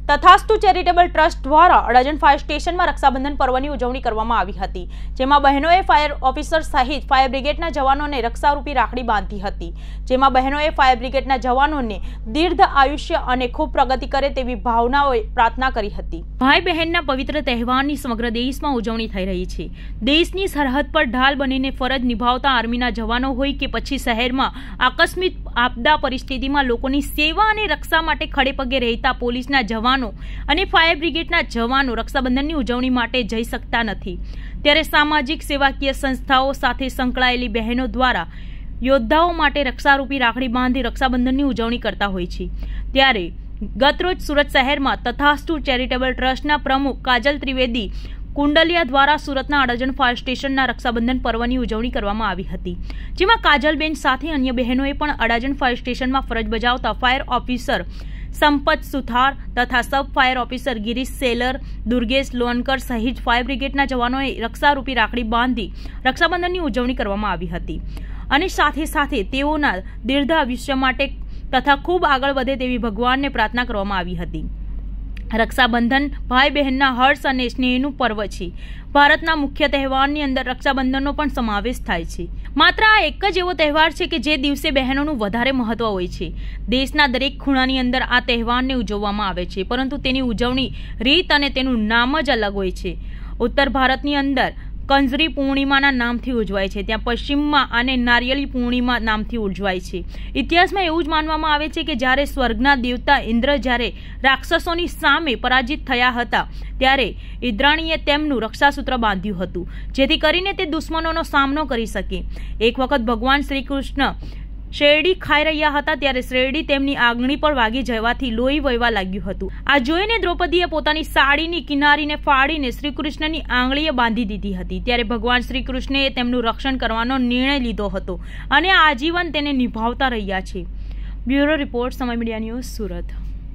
તથાસ્તુ charitable trust દ્વારા Adajan fire સ્ટેશનમાં રક્ષાબંધન પર્વની ઉજવણી કરવામાં આવી હતી, જેમાં બહેનોએ ફાયર ઓફિસર સહિત ફાયર બ્રિગેડના જવાનોને રક્ષારૂપી રાખડી બાંધી હતી, જેમાં બહેનોએ ફાયર બ્રિગેડના જવાનોને દીર્ઘ આયુષ્ય અને ખૂબ પ્રગતિ કરે તેવી ભાવનાઓએ પ્રાર્થના કરી હતી। ભાઈ બહેનના પવિત્ર તહેવારની સમગ્ર દેશમાં ઉજવણી થઈ રહી છે। દેશની સરહદ પર ઢાલ બનીને ફરજ નિભાવતા આર્મીના જવાનો હોય કે પછી શહેરમાં આકસ્મિક આપદા પરિસ્થિતિમાં લોકોની સેવા અને રક્ષા માટે ખડે પગે રહેતા પોલીસના જવાનો અને ફાયર બ્રિગેડના જવાનો રક્ષાબંધનની ઉજવણી માટે જઈ શકતા નથી, ત્યારે સામાજિક સેવાકીય સંસ્થાઓ સાથે સંકળાયેલી બહેનો દ્વારા યોદ્ધાઓ માટે રક્ષારૂપી રાખડી બાંધી રક્ષાબંધનની ઉજવણી કરતા હોય છે। ત્યારે ગતરોજ સુરત શહેરમાં તથાસ્તુ ચેરિટેબલ ટ્રસ્ટના પ્રમુખ કાજલ ત્રિવેદી કુંડલિયા દ્વારા સુરતના અડાજણ ફાયર સ્ટેશનના રક્ષાબંધન પર્વની ઉજવણી કરવામાં આવી હતી, જેમાં કાજલબેન સાથે અન્ય બહેનોએ પણ અડાજણ ફાયર સ્ટેશનમાં ફરજ બજાવતા ફાયર ઓફિસર સંપત સુથાર તથા sub fire officer Girish Selar, Durgesh Lonkar સહિત ફાયર બ્રિગેડના જવાનોએ રક્ષારૂપી રાખડી બાંધી રક્ષાબંધનની ઉજવણી કરવામાં આવી હતી અને સાથે સાથે તેઓના દીર્ઘ આયુષ્ય માટે તથા ખૂબ આગળ વધે તેવી ભગવાનને પ્રાર્થના કરવામાં આવી હતી। રક્ષાબંધન ભાઈ બહેનના હર્ષ અને સ્નેહનું પર્વ છે। ભારતના મુખ્ય તહેવારની અંદર રક્ષાબંધનનો પણ સમાવેશ થાય છે। માત્ર આ એક જ એવો તહેવાર છે કે જે દિવસે બહેનોનું વધારે મહત્વ હોય છે। દેશના દરેક ખૂણાની અંદર આ તહેવારને ઉજવવામાં આવે છે, પરંતુ તેની ઉજવણી રીત અને તેનું નામ જ અલગ હોય છે। ઉત્તર ભારતની અંદર કંજરી પૂર્ણિમાના નામથી ઉજવાય છે, ત્યાં પશ્ચિમમાં આને નારિયેળી પૂર્ણિમા નામથી ઉજવાય છે। ઇતિહાસમાં એવું જ માનવામાં આવે છે કે જ્યારે સ્વર્ગના દેવતા ઇન્દ્ર જ્યારે રાક્ષસોની સામે પરાજિત થયા હતા, ત્યારે ઇન્દ્રાણીએ તેમનું રક્ષાસૂત્ર બાંધ્યું હતું, જેથી કરીને તે દુશ્મનોનો સામનો કરી શકે। એક વખત ભગવાન શ્રી કૃષ્ણ શેરડી ખાઈ રહ્યા હતા, ત્યારે શેરડી તેમની આંગળી પર વાગી જવાથી લોહી વહેવા લાગ્યું હતું। આ જોઈને દ્રૌપદીએ પોતાની સાડીની કિનારીને ફાડીને શ્રી કૃષ્ણની આંગળીએ બાંધી દીધી હતી। ત્યારે ભગવાન શ્રી કૃષ્ણએ તેમનું રક્ષણ કરવાનો નિર્ણય લીધો હતો અને આજીવન તેને નિભાવતા રહ્યા છે। Bureau report, Samay media news, Surat.